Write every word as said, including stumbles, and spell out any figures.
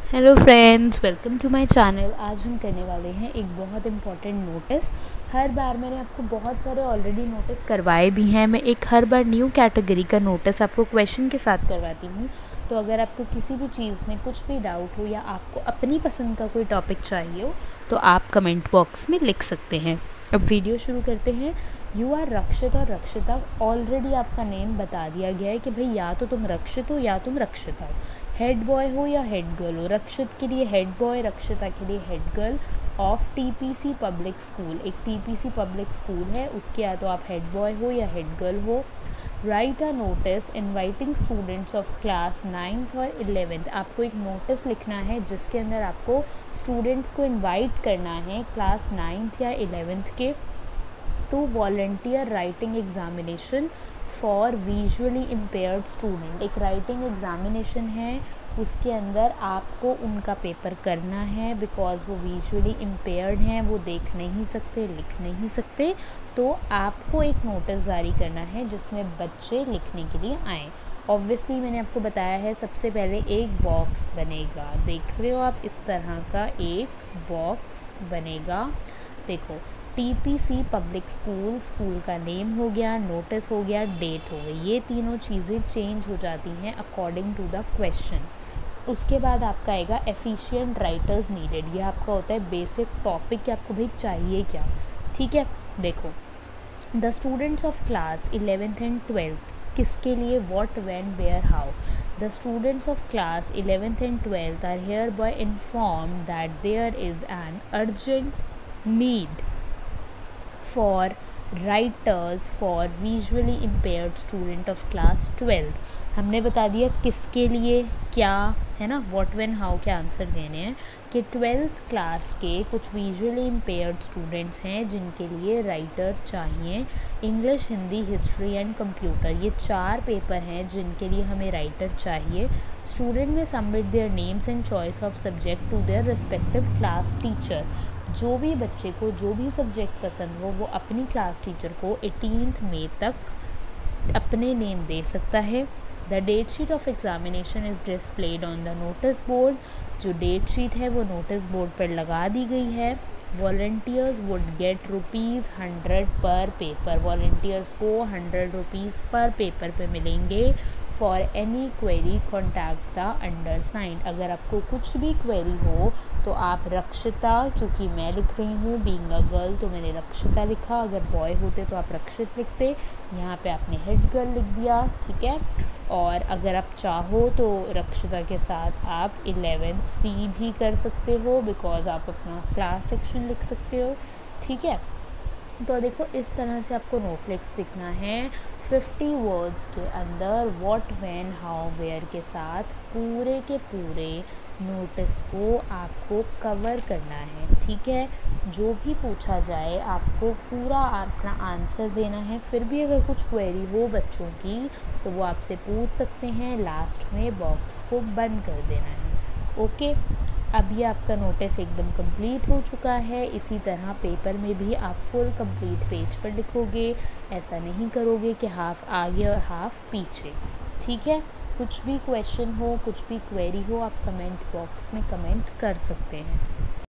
Hello friends, welcome to my channel. आज हम करने वाले हैं एक बहुत इम्पॉर्टेंट नोटिस। हर बार मैंने आपको बहुत सारे ऑलरेडी नोटिस करवाए भी हैं। मैं एक हर बार न्यू कैटेगरी का नोटिस आपको क्वेश्चन के साथ करवाती हूँ। तो अगर आपको किसी भी चीज़ में कुछ भी डाउट हो या आपको अपनी पसंद का कोई टॉपिक चाहिए हो तो आप कमेंट बॉक्स में लिख सकते हैं। अब वीडियो शुरू करते हैं। यू आर रक्षित और रक्षिता, ऑलरेडी आपका नेम बता दिया गया है कि भाई या तो तुम रक्षित हो या तुम रक्षिता हो। हेड बॉय हो या हेड गर्ल हो। रक्षित के लिए हेड बॉय, रक्षिता के लिए head girl of TPC public school. एक टीपीसी पब्लिक स्कूल है, उसके या तो आप हेड बॉय हो या हेड गर्ल हो। Write a notice inviting students of class ninth और इलेवेंथ। आपको एक नोटिस लिखना है जिसके अंदर आपको स्टूडेंट्स को इनवाइट करना है क्लास नाइन्थ या इलेवेंथ के to volunteer writing examination for visually impaired student. एक राइटिंग एग्जामिनेशन है, उसके अंदर आपको उनका पेपर करना है बिकॉज वो विजुअली इम्पेयर्ड हैं, वो देख नहीं सकते, लिख नहीं सकते। तो आपको एक नोटिस जारी करना है जिसमें बच्चे लिखने के लिए आएँ। ऑब्वियसली मैंने आपको बताया है, सबसे पहले एक बॉक्स बनेगा। देख रहे हो आप, इस तरह का एक बॉक्स बनेगा। देखो, टीपीसी पब्लिक स्कूल, स्कूल का नेम हो गया, नोटिस हो गया, डेट हो गई। ये तीनों चीज़ें चेंज हो जाती हैं अकॉर्डिंग टू द क्वेश्चन। उसके बाद आपका आएगा एफिशिएंट राइटर्स नीडेड। ये आपका होता है बेसिक टॉपिक कि आपको भाई चाहिए क्या। ठीक है, देखो, the students of class eleventh and twelfth, किसके लिए, what, when, where, how. The students of class eleventh and twelfth are hereby informed that there is an urgent need for writers for visually impaired student of class twelfth. हमने बता दिया किसके लिए, क्या है ना, व्हाट, व्हेन, हाउ के answer देने हैं कि ट्वेल्थ क्लास के कुछ विजुअली इम्पेयर्ड स्टूडेंट्स हैं जिनके लिए राइटर चाहिए। English, Hindi, history and computer, ये चार पेपर हैं जिनके लिए हमें राइटर चाहिए। स्टूडेंट में submit their names and choice of subject to their respective class teacher. जो भी बच्चे को जो भी सब्जेक्ट पसंद हो वो अपनी क्लास टीचर को एटीनथ मई तक अपने नेम दे सकता है। The date sheet of examination is displayed on the notice board. जो डेट शीट है वो नोटिस बोर्ड पर लगा दी गई है। Volunteers would get rupees hundred per paper. Volunteers को हंड्रेड रुपीज़ पर पेपर पे मिलेंगे। For any query contact the undersigned. अगर आपको कुछ भी क्वेरी हो तो आप रक्षिता, क्योंकि मैं लिख रही हूँ बीइंग अ गर्ल तो मैंने रक्षिता लिखा, अगर बॉय होते तो आप रक्षित लिखते। यहाँ पे आपने हेड गर्ल लिख दिया, ठीक है। और अगर आप चाहो तो रक्षिता के साथ आप इलेवेंथ सी भी कर सकते हो बिकॉज आप अपना क्लास सेक्शन लिख सकते हो, ठीक है। तो देखो, इस तरह से आपको नोटलिक्स लिखना है फिफ्टी वर्ड्स के अंदर व्हाट, व्हेन, हाउ, वेयर के साथ पूरे के पूरे नोटिस को आपको कवर करना है, ठीक है। जो भी पूछा जाए आपको पूरा अपना आंसर देना है। फिर भी अगर कुछ क्वेरी हो बच्चों की तो वो आपसे पूछ सकते हैं। लास्ट में बॉक्स को बंद कर देना है, ओके। अब ये आपका नोटिस एकदम कंप्लीट हो चुका है। इसी तरह पेपर में भी आप फुल कंप्लीट पेज पर लिखोगे, ऐसा नहीं करोगे कि हाफ आगे और हाफ पीछे, ठीक है। कुछ भी क्वेश्चन हो, कुछ भी क्वेरी हो, आप कमेंट बॉक्स में कमेंट कर सकते हैं।